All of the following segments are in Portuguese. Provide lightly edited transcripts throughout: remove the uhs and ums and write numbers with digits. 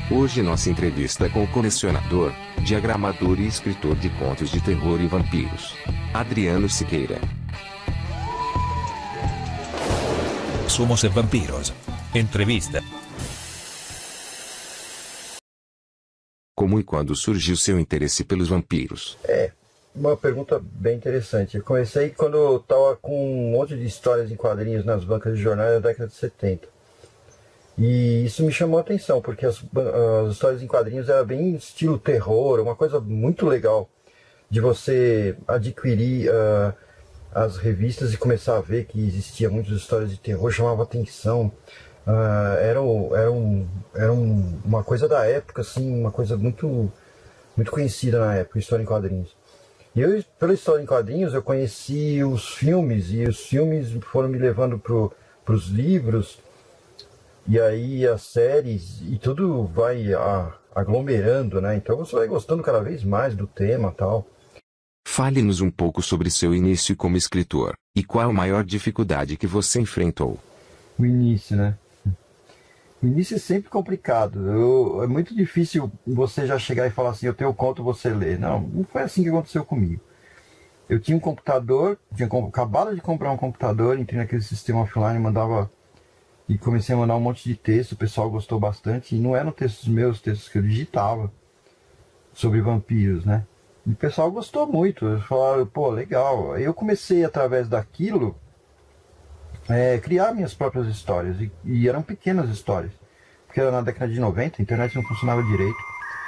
Hoje nossa entrevista com o colecionador, diagramador e escritor de contos de terror e vampiros, Adriano Siqueira. Somos Vampiros. Entrevista. Como e quando surgiu seu interesse pelos vampiros? Uma pergunta bem interessante. Eu comecei quando eu estava com um monte de histórias em quadrinhos nas bancas de jornais da década de 70. E isso me chamou a atenção, porque as histórias em quadrinhos eram bem estilo terror, uma coisa muito legal de você adquirir as revistas e começar a ver que existia muitas histórias de terror, chamava atenção. Era uma coisa da época, assim, uma coisa muito, muito conhecida na época, história em quadrinhos. E eu, pela história em quadrinhos, eu conheci os filmes, e os filmes foram me levando para os livros, e aí as séries, e tudo vai aglomerando, né? Então você vai gostando cada vez mais do tema e tal. Fale-nos um pouco sobre seu início como escritor, e qual a maior dificuldade que você enfrentou. O início, né? O início é sempre complicado. É muito difícil você já chegar e falar assim, eu tenho conto, você lê. Não foi assim que aconteceu comigo. Eu tinha um computador, acabado de comprar um computador, entrei naquele sistema offline, e comecei a mandar um monte de texto, o pessoal gostou bastante, e não eram textos meus, textos que eu digitava sobre vampiros, né? E o pessoal gostou muito, eles falaram, pô, legal. Aí eu comecei, através daquilo, criar minhas próprias histórias, e eram pequenas histórias, porque era na década de 90, a internet não funcionava direito,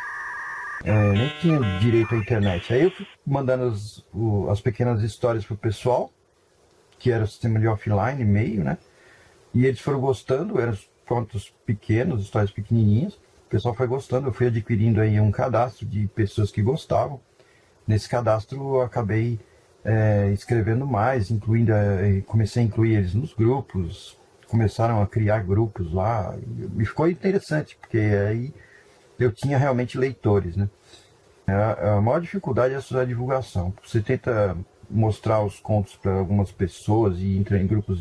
nem tinha direito à internet. Aí eu fui mandando as pequenas histórias pro pessoal, que era o sistema de offline, e-mail, né? E eles foram gostando, eram contos pequenos, histórias pequenininhas, o pessoal foi gostando, eu fui adquirindo aí um cadastro de pessoas que gostavam. Nesse cadastro eu acabei escrevendo mais, comecei a incluir eles nos grupos, começaram a criar grupos lá, e ficou interessante, porque aí eu tinha realmente leitores, né? A maior dificuldade é a divulgação. Você tenta mostrar os contos para algumas pessoas e entra em grupos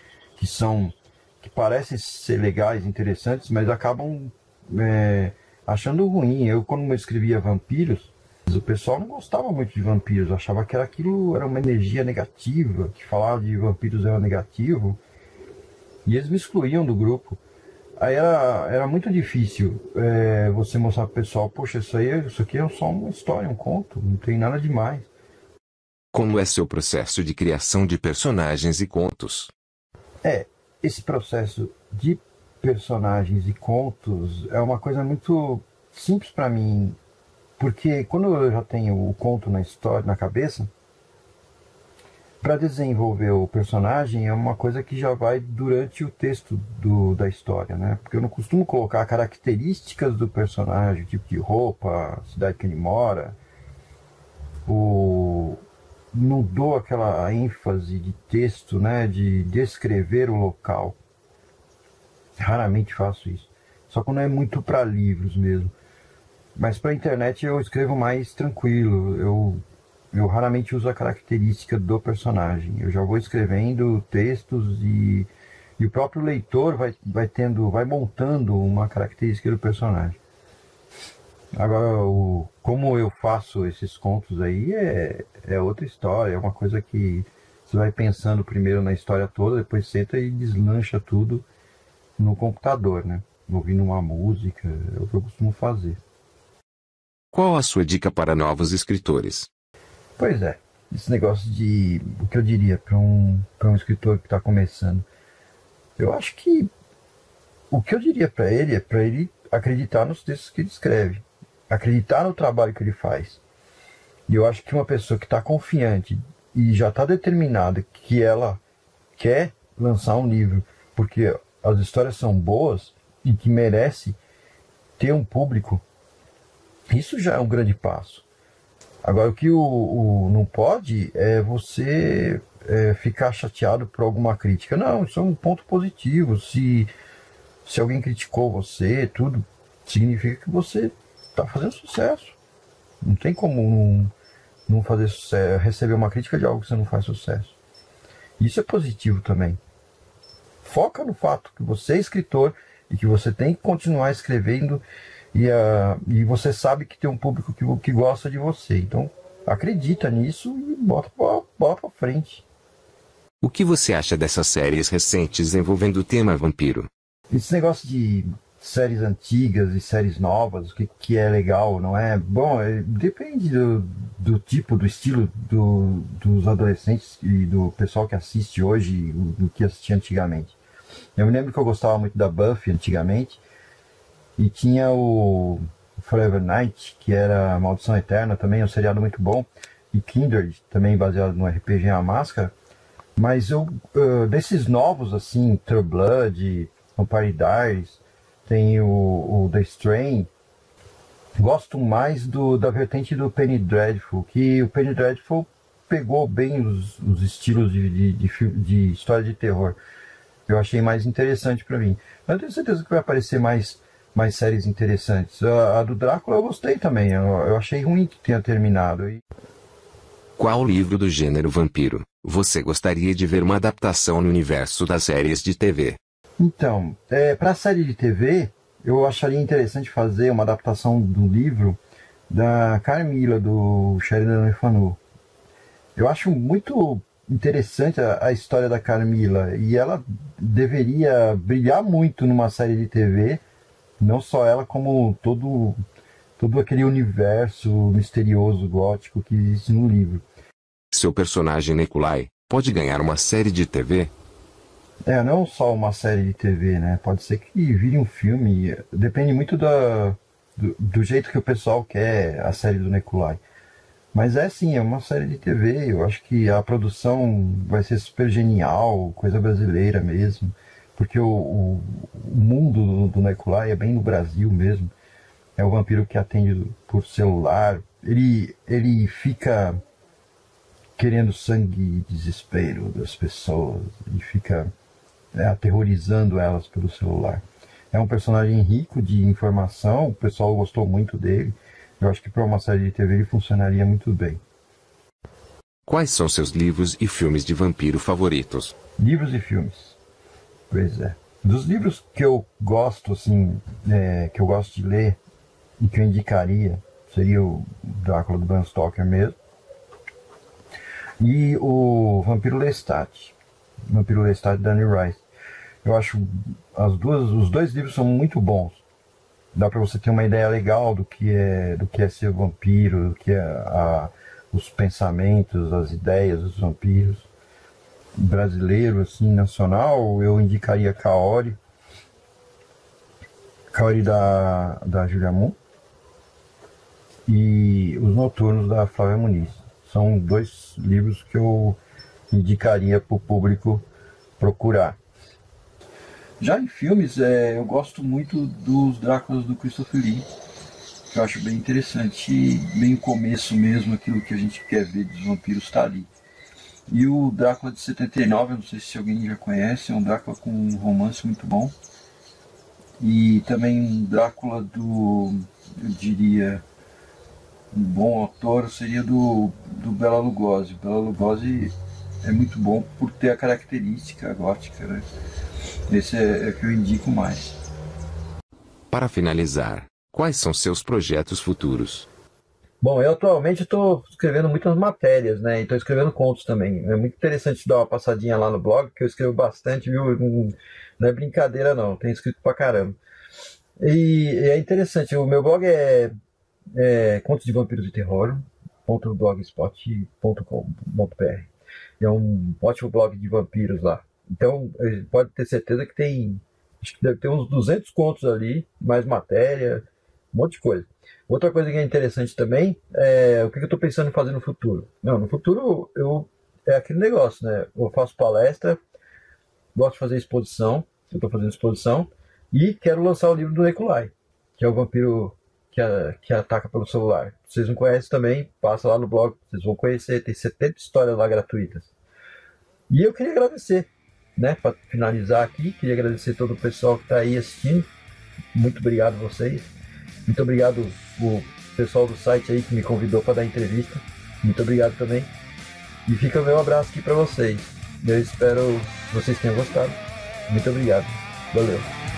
que parecem ser legais, interessantes, mas acabam achando ruim. Quando eu escrevia vampiros, o pessoal não gostava muito de vampiros, achava que aquilo era uma energia negativa, que falar de vampiros era negativo, e eles me excluíam do grupo. Aí era muito difícil você mostrar pro pessoal, poxa, isso aqui é só uma história, um conto, não tem nada demais. Como é seu processo de criação de personagens e contos? Esse processo de personagens e contos é uma coisa muito simples para mim, porque quando eu já tenho o conto na história, na cabeça, para desenvolver o personagem é uma coisa que já vai durante o texto da história, né? Porque eu não costumo colocar características do personagem, tipo de roupa, cidade que ele mora, não dou aquela ênfase de texto, né, de descrever o local. Raramente faço isso. Só quando é muito para livros mesmo. Mas para a internet eu escrevo mais tranquilo. Eu raramente uso a característica do personagem. Eu já vou escrevendo textos e o próprio leitor vai montando uma característica do personagem. Agora, como eu faço esses contos aí é outra história, é uma coisa que você vai pensando primeiro na história toda, depois senta e deslancha tudo no computador, né? Ouvindo uma música, é o que eu costumo fazer. Qual a sua dica para novos escritores? Pois é, esse negócio o que eu diria para um escritor que está começando, eu acho que o que eu diria para ele é para ele acreditar nos textos que ele escreve, acreditar no trabalho que ele faz. E eu acho que uma pessoa que está confiante e já está determinada que ela quer lançar um livro, porque as histórias são boas e que merece ter um público, isso já é um grande passo. Agora, o que não pode é você ficar chateado por alguma crítica. Não, isso é um ponto positivo. Se alguém criticou você, tudo significa que você está fazendo sucesso. Não tem como não fazer sucesso, receber uma crítica de algo que você não faz sucesso. Isso é positivo também. Foca no fato que você é escritor e que você tem que continuar escrevendo E você sabe que tem um público que gosta de você. Então, acredita nisso e bota pra frente. O que você acha dessas séries recentes envolvendo o tema vampiro? Esse negócio de séries antigas e séries novas, o que é legal, não é? Bom, depende do tipo, do estilo dos adolescentes e do pessoal que assiste hoje, do que assistia antigamente. Eu me lembro que eu gostava muito da Buffy antigamente, e tinha o Forever Night, que era Maldição Eterna também, um seriado muito bom, e Kindred, também baseado no RPG A Máscara. Mas desses novos, assim, True Blood, Vampire Diaries, tem o The Strain, gosto mais da vertente do Penny Dreadful, que o Penny Dreadful pegou bem os estilos de história de terror. Eu achei mais interessante para mim. Mas eu tenho certeza que vai aparecer mais séries interessantes. A do Drácula eu gostei também, eu achei ruim que tenha terminado. Qual livro do gênero vampiro você gostaria de ver uma adaptação no universo das séries de TV? Então, para a série de TV, eu acharia interessante fazer uma adaptação do livro da Carmilla, do Sheridan Le Fanu. Eu acho muito interessante a história da Carmilla, e ela deveria brilhar muito numa série de TV, não só ela, como todo aquele universo misterioso gótico que existe no livro. Seu personagem Nikolai pode ganhar uma série de TV? Não só uma série de TV, né? Pode ser que vire um filme. Depende muito do jeito que o pessoal quer a série do Nikolai. Mas é uma série de TV. Eu acho que a produção vai ser super genial, coisa brasileira mesmo. Porque o mundo do Nikolai é bem no Brasil mesmo. É o vampiro que atende por celular. Ele fica querendo sangue e desespero das pessoas. Ele fica aterrorizando elas pelo celular. É um personagem rico de informação, o pessoal gostou muito dele. Eu acho que para uma série de TV ele funcionaria muito bem. Quais são seus livros e filmes de vampiro favoritos? Livros e filmes. Pois é. Dos livros que eu gosto, assim, que eu gosto de ler e que eu indicaria, seria o Drácula do Bram Stoker mesmo. E o Vampiro Lestat. Vampiro Lestat da Anne Rice. Eu acho os dois livros são muito bons. Dá para você ter uma ideia legal do que é ser vampiro, do que é os pensamentos, as ideias dos vampiros. Brasileiro, assim, nacional, eu indicaria Kaori da Julia Moon e Os Noturnos da Flávia Muniz. São dois livros que eu indicaria para o público procurar. Já em filmes, eu gosto muito dos Dráculas do Christopher Lee, que eu acho bem interessante, e bem o começo mesmo, aquilo que a gente quer ver dos vampiros está ali. E o Drácula de 79, eu não sei se alguém já conhece, é um Drácula com um romance muito bom. E também um Drácula eu diria, um bom autor seria do Bela Lugosi. Bela Lugosi é muito bom por ter a característica gótica, né? Esse é o que eu indico mais. Para finalizar, quais são seus projetos futuros? Bom, eu atualmente estou escrevendo muitas matérias, né? E estou escrevendo contos também. É muito interessante dar uma passadinha lá no blog, que eu escrevo bastante, viu? Não é brincadeira não, tenho escrito pra caramba. E é interessante, o meu blog é Contos de Vampiros e Terror.blogspot.com.br. É um ótimo blog de vampiros lá. Então, pode ter certeza que acho que deve ter uns 200 contos ali, mais matéria, um monte de coisa. Outra coisa que é interessante também é o que eu estou pensando em fazer no futuro. Não, no futuro é aquele negócio, né? Eu faço palestra, gosto de fazer exposição, eu estou fazendo exposição, e quero lançar o livro do Nikolai, que é o vampiro que ataca pelo celular. Vocês não conhecem também, passa lá no blog, vocês vão conhecer, tem 70 histórias lá gratuitas. E eu queria agradecer, né, para finalizar aqui, queria agradecer todo o pessoal que está aí assistindo. Muito obrigado a vocês. Muito obrigado o pessoal do site aí que me convidou para dar entrevista. Muito obrigado também. E fica o meu abraço aqui para vocês. Eu espero que vocês tenham gostado. Muito obrigado. Valeu.